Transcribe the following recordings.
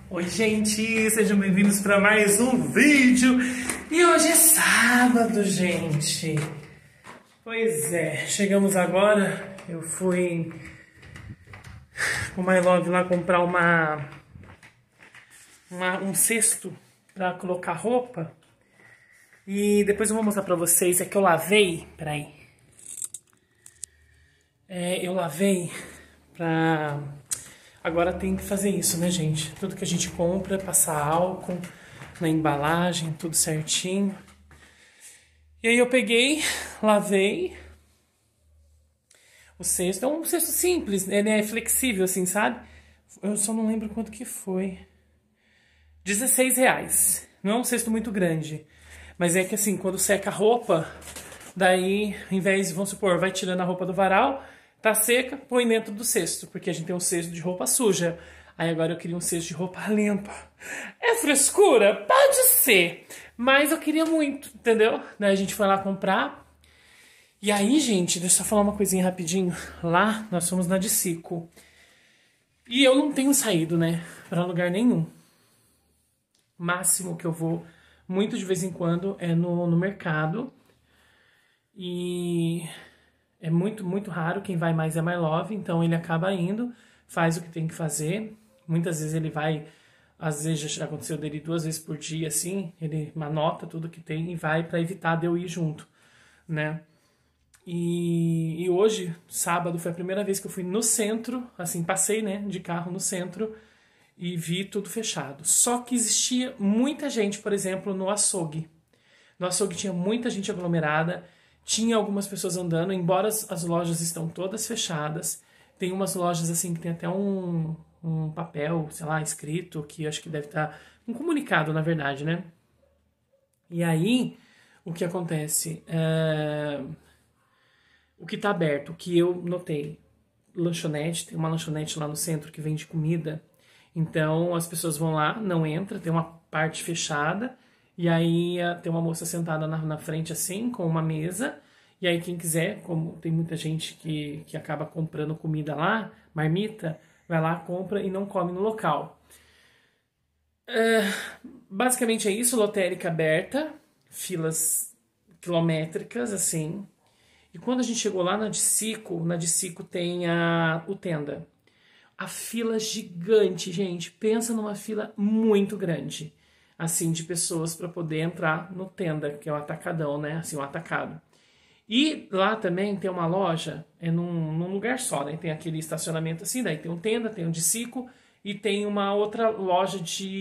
Oi, gente, sejam bem-vindos para mais um vídeo. E hoje é sábado, gente. Pois é, chegamos agora. Eu fui com o My Love lá comprar um cesto para colocar roupa. E depois eu vou mostrar para vocês. É que eu lavei, peraí. Eu lavei pra... Agora tem que fazer isso, né, gente? Tudo que a gente compra, passar álcool na embalagem, tudo certinho. E aí eu peguei, lavei o cesto. É um cesto simples, ele é flexível, assim, sabe? Eu só não lembro quanto que foi. R$16. Não é um cesto muito grande. Mas é que assim, quando seca a roupa, daí, ao invés de, vamos supor, vai tirando a roupa do varal, tá seca, põe dentro do cesto, porque a gente tem um cesto de roupa suja. Aí agora eu queria um cesto de roupa limpa. É frescura? Pode ser. Mas eu queria muito, entendeu? Daí a gente foi lá comprar. E aí, gente, deixa eu só falar uma coisinha rapidinho. Lá, nós fomos na Dicico. E eu não tenho saído, né, pra lugar nenhum. O máximo que eu vou, muito de vez em quando, é no mercado. E... é muito, muito raro, quem vai mais é My Love, então ele acaba indo, faz o que tem que fazer. Muitas vezes ele vai, às vezes já aconteceu dele 2 vezes por dia, assim, ele anota tudo que tem e vai para evitar de eu ir junto, né? E hoje, sábado, foi a primeira vez que eu fui no centro, assim, passei, né, de carro no centro e vi tudo fechado. Só que existia muita gente, por exemplo, no açougue. No açougue tinha muita gente aglomerada. Tinha algumas pessoas andando, embora as lojas estão todas fechadas. Tem umas lojas assim que tem até um papel, sei lá, escrito, que eu acho que deve estar... um comunicado, na verdade, né? E aí, o que acontece? O que está aberto, o que eu notei, lanchonete, tem uma lanchonete lá no centro que vende comida. Então, as pessoas vão lá, não entra, tem uma parte fechada. E aí tem uma moça sentada na frente assim, com uma mesa. E aí quem quiser, como tem muita gente que acaba comprando comida lá, marmita, vai lá, compra e não come no local. Basicamente é isso, lotérica aberta, filas quilométricas, assim. E quando a gente chegou lá na Dicico tem o Tenda. A fila gigante, gente. Pensa numa fila muito grande, assim, de pessoas para poder entrar no Tenda, que é o atacadão, né? Assim, o atacado. E lá também tem uma loja, num lugar só, né? Tem aquele estacionamento assim, daí tem um Tenda, tem um Dicico e tem uma outra loja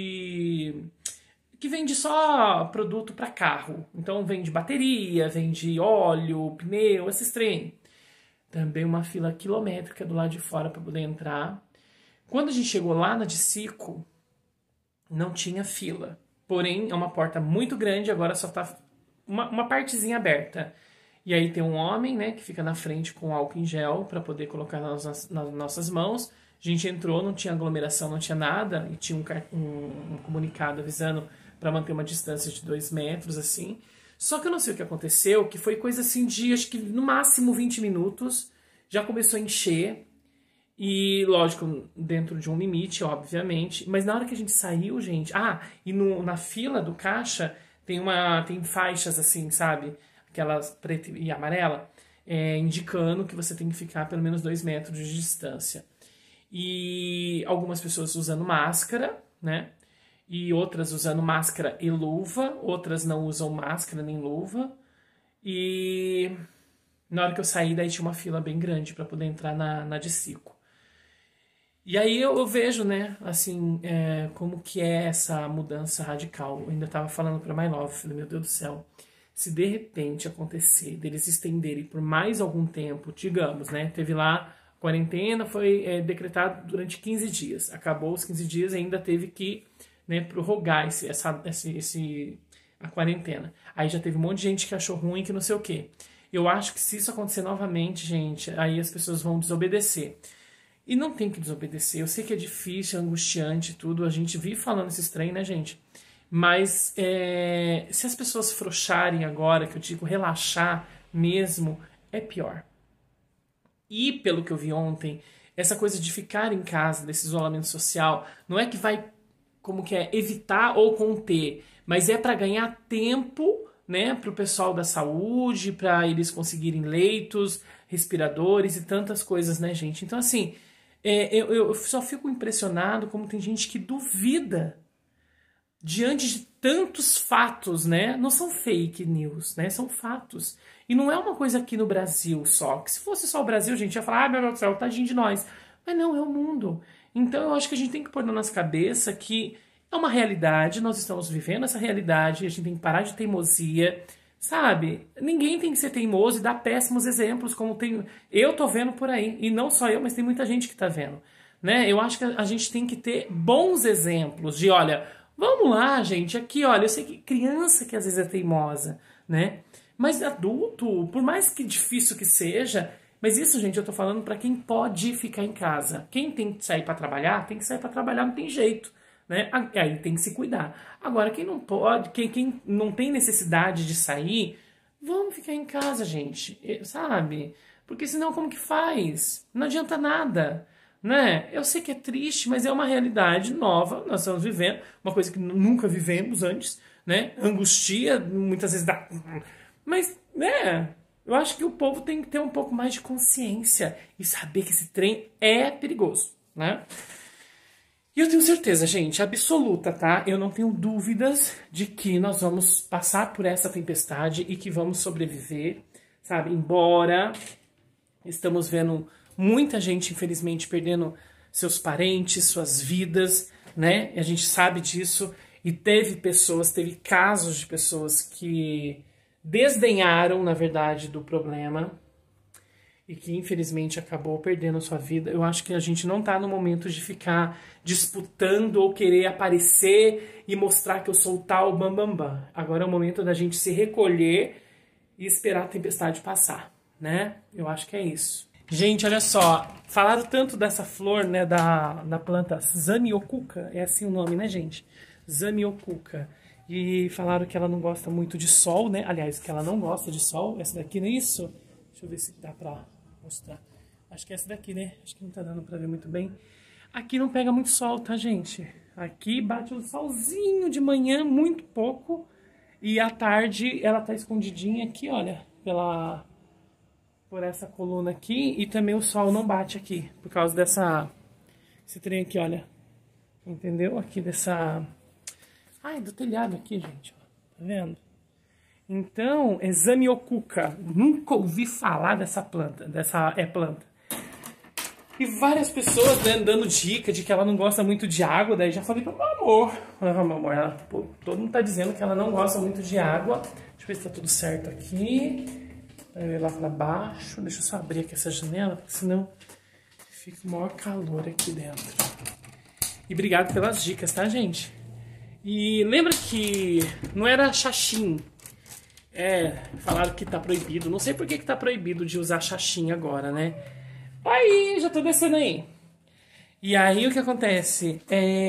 que vende só produto para carro. Então vende bateria, vende óleo, pneu, esses trem. Também uma fila quilométrica do lado de fora para poder entrar. Quando a gente chegou lá na Dicico, não tinha fila. Porém, é uma porta muito grande, agora só tá uma partezinha aberta. E aí tem um homem, né, que fica na frente com álcool em gel para poder colocar nas nossas mãos. A gente entrou, não tinha aglomeração, não tinha nada, e tinha um comunicado avisando para manter uma distância de 2 metros, assim. Só que eu não sei o que aconteceu, que foi coisa assim de, acho que no máximo 20 minutos, já começou a encher. E, lógico, dentro de um limite, obviamente. Mas na hora que a gente saiu, gente... e na fila do caixa tem faixas assim, sabe? Aquelas preta e amarela, indicando que você tem que ficar pelo menos 2 metros de distância. E algumas pessoas usando máscara, né? E outras usando máscara e luva. Outras não usam máscara nem luva. E na hora que eu saí, daí tinha uma fila bem grande para poder entrar na Dicico. E aí eu vejo, né, assim, como que é essa mudança radical. Eu ainda estava falando para My Love, falei, meu Deus do céu, se de repente acontecer deles estenderem por mais algum tempo, digamos, né, teve lá quarentena, foi decretado durante 15 dias. Acabou os 15 dias e ainda teve que, né, prorrogar a quarentena. Aí já teve um monte de gente que achou ruim, que não sei o quê. Eu acho que se isso acontecer novamente, gente, aí as pessoas vão desobedecer. E não tem que desobedecer. Eu sei que é difícil, é angustiante tudo. A gente vive falando esses trem, né, gente? Mas se as pessoas frouxarem agora, que eu digo relaxar mesmo, é pior. E pelo que eu vi ontem, essa coisa de ficar em casa, desse isolamento social, não é que vai como que é, evitar ou conter, mas é para ganhar tempo, né, para o pessoal da saúde, para eles conseguirem leitos, respiradores e tantas coisas, né, gente? Então, assim, eu só fico impressionado como tem gente que duvida diante de tantos fatos, né? Não são fake news, né? São fatos. E não é uma coisa aqui no Brasil só. Que se fosse só o Brasil, a gente ia falar, meu Deus do céu, tadinho de nós. Mas não, é o mundo. Então eu acho que a gente tem que pôr na nossa cabeça que é uma realidade, nós estamos vivendo essa realidade, a gente tem que parar de teimosia, sabe? Ninguém tem que ser teimoso e dar péssimos exemplos, como tem. Eu tô vendo por aí. E não só eu, mas tem muita gente que tá vendo. Né? Eu acho que a gente tem que ter bons exemplos de, olha, vamos lá, gente, aqui, olha, eu sei que criança que às vezes é teimosa, né? Mas adulto, por mais que difícil que seja, mas isso, gente, eu tô falando para quem pode ficar em casa. Quem tem que sair para trabalhar, tem que sair para trabalhar, não tem jeito, né? Aí tem que se cuidar. Agora, quem não pode, quem não tem necessidade de sair, vamos ficar em casa, gente, sabe? Porque senão como que faz? Não adianta nada. Né? Eu sei que é triste, mas é uma realidade nova, nós estamos vivendo, uma coisa que nunca vivemos antes, né? Angustia, muitas vezes dá... Mas, né, eu acho que o povo tem que ter um pouco mais de consciência e saber que esse trem é perigoso, né? E eu tenho certeza, gente, absoluta, tá? Eu não tenho dúvidas de que nós vamos passar por essa tempestade e que vamos sobreviver, sabe? Embora estamos vendo muita gente, infelizmente, perdendo seus parentes, suas vidas, né? E a gente sabe disso. E teve casos de pessoas que desdenharam, na verdade, do problema e que, infelizmente, acabou perdendo sua vida. Eu acho que a gente não tá no momento de ficar disputando ou querer aparecer e mostrar que eu sou o tal bambambam. Agora é o momento da gente se recolher e esperar a tempestade passar, né? Eu acho que é isso. Gente, olha só, falaram tanto dessa flor, né, da planta Zamioculca, é assim o nome, né, gente? Zamioculca. E falaram que ela não gosta muito de sol, né? Aliás, que ela não gosta de sol. Essa daqui, não é isso? Deixa eu ver se dá pra mostrar. Acho que é essa daqui, né? Acho que não tá dando pra ver muito bem. Aqui não pega muito sol, tá, gente? Aqui bate um solzinho de manhã, muito pouco. E à tarde ela tá escondidinha aqui, olha, por essa coluna aqui, e também o sol não bate aqui, por causa esse trem aqui, olha, entendeu? Aqui do telhado aqui, gente, ó. Tá vendo? Então, é Zamioculca, nunca ouvi falar dessa planta, planta. E várias pessoas, né, dando dica de que ela não gosta muito de água, daí já falei pra meu amor, todo mundo tá dizendo que ela não gosta muito de água. Deixa eu ver se tá tudo certo aqui. Vai ver lá pra baixo. Deixa eu só abrir aqui essa janela, porque senão fica o maior calor aqui dentro. E obrigado pelas dicas, tá, gente? E lembra que não era xaxim. Falaram que tá proibido. Não sei por que tá proibido de usar xaxim agora, né? Aí, já tô descendo aí. E aí o que acontece?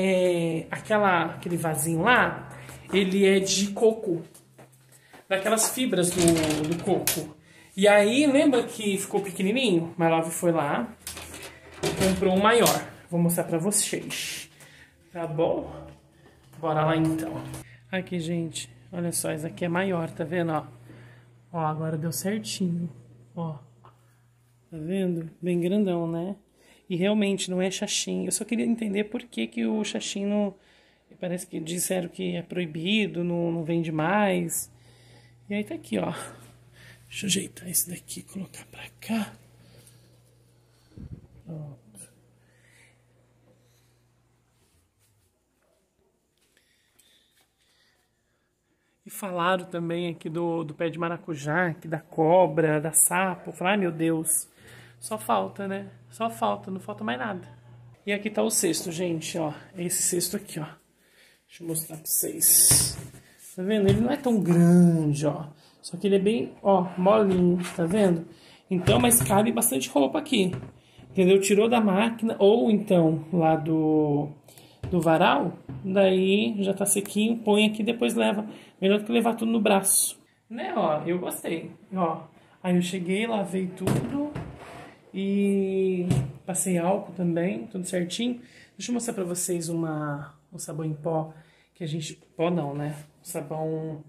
Aquele vasinho lá, ele é de coco. Daquelas fibras do coco. E aí, lembra que ficou pequenininho? My Love foi lá e comprou um maior. Vou mostrar pra vocês. Tá bom? Bora lá, então. Aqui, gente. Olha só, esse aqui é maior, tá vendo, ó? Ó, agora deu certinho. Ó. Tá vendo? Bem grandão, né? E realmente não é xaxim. Eu só queria entender por que o xaxim não... Parece que disseram que é proibido, não vende mais. E aí tá aqui, ó. Deixa eu ajeitar esse daqui, colocar pra cá. Pronto. E falaram também aqui do pé de maracujá, aqui da cobra, da sapo. Falaram, ai meu Deus, só falta, né? Só falta, não falta mais nada. E aqui tá o cesto, gente, ó. É esse cesto aqui, ó. Deixa eu mostrar pra vocês. Tá vendo? Ele não é tão grande, ó. Só que ele é bem, ó, molinho, tá vendo? Então, mas cabe bastante roupa aqui. Entendeu? Tirou da máquina, ou então lá do varal, daí já tá sequinho, põe aqui e depois leva. Melhor do que levar tudo no braço. Né, ó, eu gostei. Ó, aí eu cheguei, lavei tudo e passei álcool também, tudo certinho. Deixa eu mostrar pra vocês uma o sabão em pó que a gente... Pó não, né? Sabão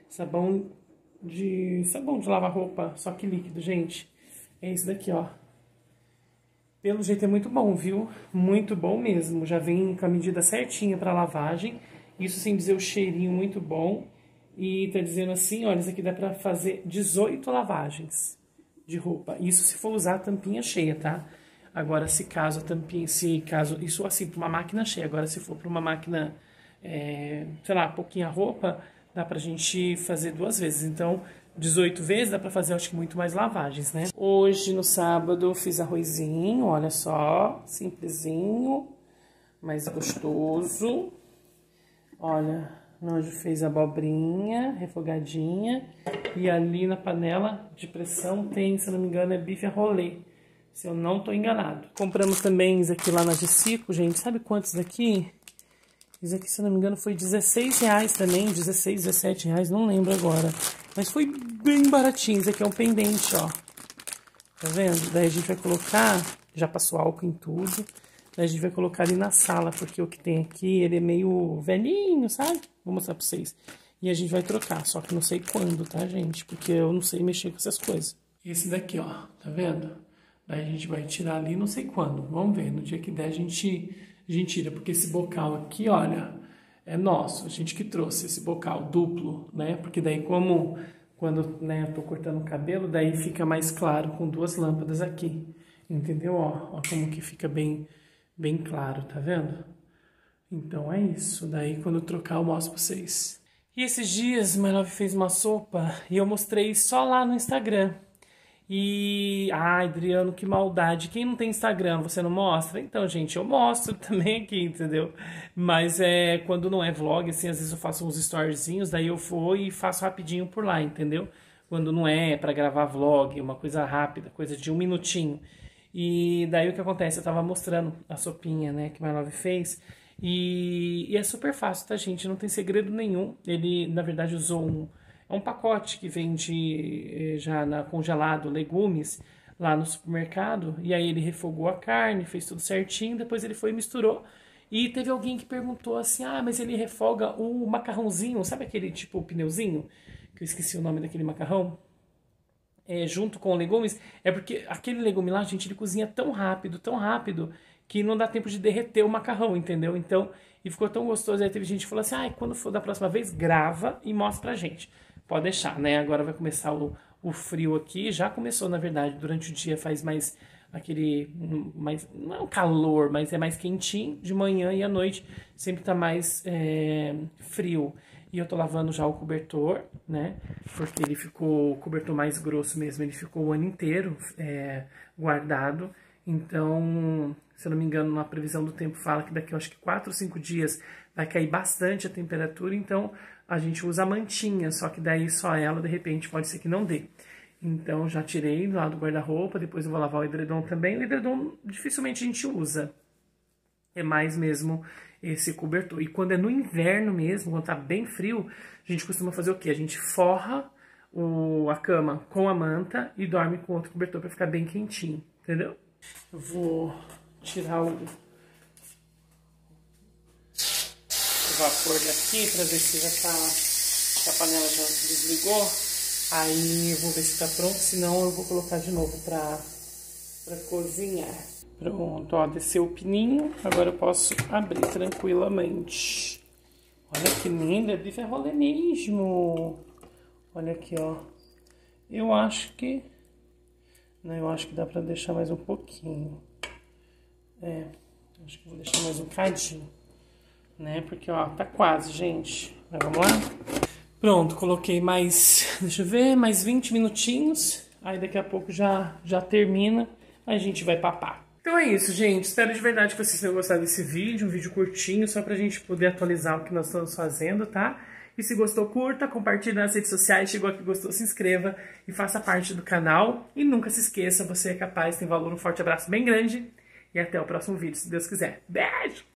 de lavar roupa, só que líquido, gente. É esse daqui, ó. Pelo jeito é muito bom, viu? Muito bom mesmo. Já vem com a medida certinha pra lavagem. Isso sem dizer o cheirinho muito bom. E tá dizendo assim, olha, isso aqui dá pra fazer 18 lavagens de roupa. Isso se for usar a tampinha cheia, tá? Agora, se caso a tampinha, isso assim, pra uma máquina cheia. Agora, se for pra uma máquina, sei lá, pouquinha roupa, dá pra gente fazer 2 vezes. Então, 18 vezes dá pra fazer, acho que, muito mais lavagens, né? Hoje, no sábado, fiz arrozinho, olha só, simplesinho, mas gostoso. Olha, hoje fez abobrinha refogadinha. E ali na panela de pressão tem, se não me engano, é bife a rolê. Se eu não tô enganado. Compramos também isso aqui lá na Gessico, gente. Sabe quantos daqui? Isso aqui, se eu não me engano, foi R$16 também. 16, 17 reais, não lembro agora. Mas foi bem baratinho. Isso aqui é um pendente, ó. Tá vendo? Daí a gente vai colocar... Já passou álcool em tudo. Daí a gente vai colocar ali na sala, porque o que tem aqui, ele é meio velhinho, sabe? Vou mostrar pra vocês. E a gente vai trocar, só que não sei quando, tá, gente? Porque eu não sei mexer com essas coisas. Esse daqui, ó, tá vendo? Daí a gente vai tirar ali, não sei quando. Vamos ver, no dia que der a gente tira. Porque esse bocal aqui, olha, é nosso. A gente que trouxe esse bocal duplo, né? Porque daí quando né, eu tô cortando o cabelo, daí fica mais claro com 2 lâmpadas aqui. Entendeu? Ó como que fica bem claro, tá vendo? Então é isso. Daí quando eu trocar eu mostro pra vocês. E esses dias, My Love fez uma sopa e eu mostrei só lá no Instagram. E... Ai, Adriano, que maldade. Quem não tem Instagram, você não mostra? Então, gente, eu mostro também aqui, entendeu? Mas quando não é vlog, assim, às vezes eu faço uns storyzinhos, daí eu vou e faço rapidinho por lá, entendeu? Quando não é pra gravar vlog, uma coisa rápida, coisa de 1 minutinho. E daí o que acontece? Eu tava mostrando a sopinha, né, que My Love fez. E é super fácil, tá, gente? Não tem segredo nenhum. Ele, na verdade, usou um pacote que vende já congelado legumes lá no supermercado. E aí ele refogou a carne, fez tudo certinho. Depois ele foi e misturou. E teve alguém que perguntou assim, ah, mas ele refoga o macarrãozinho. Sabe aquele tipo pneuzinho? Que eu esqueci o nome daquele macarrão. Junto com legumes. É porque aquele legume lá, gente, ele cozinha tão rápido, que não dá tempo de derreter o macarrão, entendeu? Então, e ficou tão gostoso. Aí teve gente que falou assim, quando for da próxima vez, grava e mostra pra gente. Pode deixar, né? Agora vai começar o frio aqui. Já começou, na verdade, durante o dia faz mais não é um calor, mas é mais quentinho de manhã, e à noite sempre tá mais frio. E eu tô lavando já o cobertor, né? Porque ele ficou, o cobertor mais grosso mesmo, ele ficou o ano inteiro guardado. Então, se eu não me engano, na previsão do tempo fala que daqui, eu acho que 4 ou 5 dias vai cair bastante a temperatura. Então, a gente usa a mantinha, só que daí só ela, de repente, pode ser que não dê. Então, já tirei lá do guarda-roupa, depois eu vou lavar o edredom também. O edredom dificilmente a gente usa. É mais mesmo esse cobertor. E quando é no inverno mesmo, quando tá bem frio, a gente costuma fazer o quê? A gente forra a cama com a manta e dorme com outro cobertor para ficar bem quentinho, entendeu? Eu vou tirar o vapor daqui para ver se se a panela já desligou. Aí eu vou ver se tá pronto, senão eu vou colocar de novo para cozinhar. Pronto, ó, desceu o pininho, agora eu posso abrir tranquilamente. Olha que lindo, é bife a rolê mesmo. Olha aqui, ó. Eu acho que dá pra deixar mais um pouquinho. Acho que vou deixar mais um bocadinho, né? Porque, ó, tá quase, gente. Mas vamos lá? Pronto, coloquei mais, deixa eu ver, mais 20 minutinhos. Aí daqui a pouco já termina, a gente vai papar. Então é isso, gente. Espero de verdade que vocês tenham gostado desse vídeo. Um vídeo curtinho, só pra gente poder atualizar o que nós estamos fazendo, tá? E se gostou, curta, compartilhe nas redes sociais. Chegou aqui, gostou, se inscreva e faça parte do canal. E nunca se esqueça, você é capaz, tem valor. Um forte abraço bem grande. E até o próximo vídeo, se Deus quiser. Beijo!